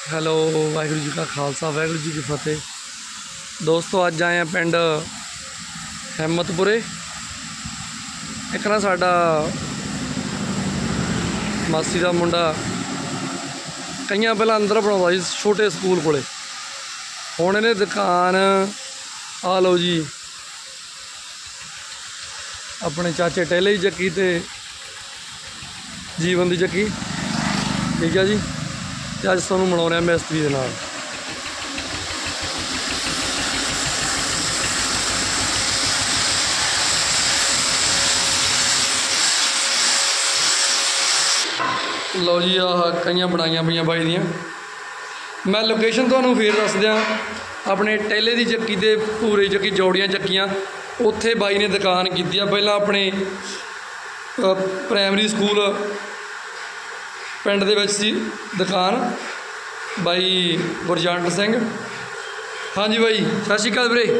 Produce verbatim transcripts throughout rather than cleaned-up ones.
Hello, Waheguru जी का खालसा वाहिगुरू जी की फतेह। दोस्तों अज आए हैं पिंड हिम्मतपुरे। एक ना साडा मासी का मुंडा कई पहला अंदर बनाता जी छोटे स्कूल कोले, हुण इहने दुकान आ लो जी अपने चाचे टेले की चक्की ते जीवन की चक्की, ठीक है जी। तो अज तुहानूं मिला रहे मिस्त्री दे नाल। लो जी आह कई बनाई पई बाई दियाँ। मैं लोकेशन तुहानूं फिर दस दियाँ, अपने टेले की चक्की ते पूरे चक्की जौड़ियां चक्कियां उत्थे बाई ने दुकान की पहला अपने प्राइमरी स्कूल पिंड दे विच सी दुकान बाई गुरजंट सिंह। हाँ जी बाई सत श्री अकाल वीरे।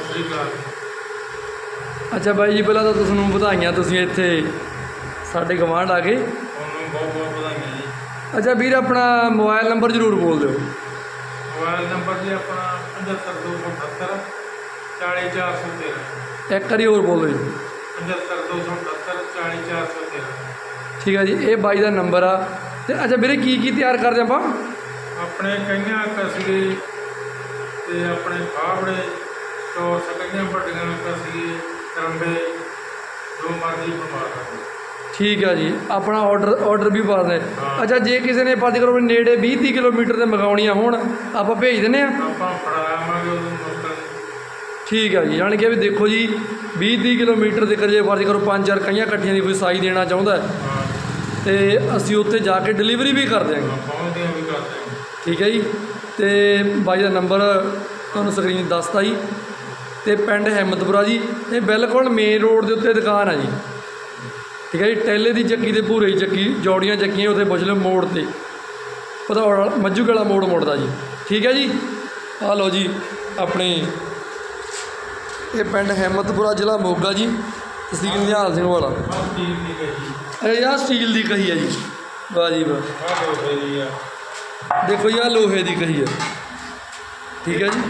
अच्छा बाई जी पहला तो तुहानूं वधाइयां, तुसीं इत्थे साडे गवांढ आ गए। बहुत बहुत बधाइयां जी। अच्छा वीर अपना मोबाइल नंबर जरूर बोल दो। मोबाइल नंबर जी अपना पचहत्तर दो सौ अठहत्तर चाली चार सौ तेरह। एक बारी होर बोल दो जी। पचहत्तर दो सौ अठहत्तर चाली चार सौ तेरह। ठीक है जी, ये बाई का नंबर आ। ते अच्छा वीरे की की तैयार करदे आपां? अपने कईयां कसीए ते अपने फावड़े चौस कईयां वड्डियां कसीए करंबे जो मर्जी बनवा सकदे। ठीक है जी, अपना ऑर्डर ऑर्डर भी पा दें। अच्छा जे किसी ने पता करो नेड़े भी तीह किलोमीटर से मंगाउणियां होण आपां भेज दिंदे आ। आपां फड़ावांगे उदों मुश्किल। ठीक है जी, यानी कि भी देखो जी भी तीह किलोमीटर तक जे फर्ज करो पाँच चार कईयां कट्ठियां की कोई साई देना चाहुंदा है तो असीं उत्थे जाके डिलीवरी भी कर देंगे। ठीक है जी। तो बाई का नंबर तुहानूं स्क्रीन दसता जी। तो पिंड हिम्मतपुरा जी, ये बिल्कुल मेन रोड के उत्ते दुकान है जी। ठीक है जी, टेले की चक्की तो भूरे की चक्की जौड़ियां चक्कियां उत्थे पुछ लो मोड़ ते भदौड़ मज्जू गला मोड़ मुड़दा जी। ठीक है जी। आ लो जी अपने ये पिंड हिम्मतपुरा जिला मोगा जी, तहसील निहाल सिंह वाला। अरे यार स्टील की कही है जी, वाह जी वाह। देखो जी लोहे की कही है। ठीक है जी।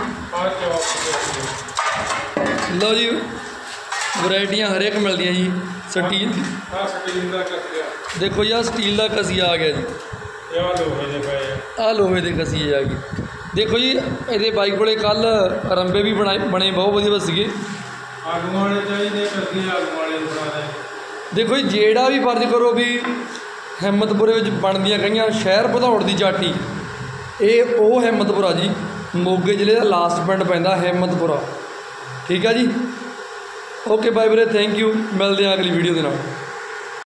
लो जी वरायटियां हर एक मिलदियां जी। स्टील देखो जी आ स्टील का कसिया आ गया जी, आ लोहे के कसिए आ गए। देखो जी ये बाई को कल रंबे भी बनाए बने बहुत वधिया सीगे। देखो जी जेड़ा भी फर्ज करो भी हिम्मतपुरे बनदियां कई शहर भदौड़ की जाटी, ये वो हिम्मतपुरा जी मोगे जिले का लास्ट पिंड पैंदा हिम्मतपुरा। ठीक है जी। ओके बाय वीरे, थैंक यू। मिलते हैं अगली वीडियो के नाल।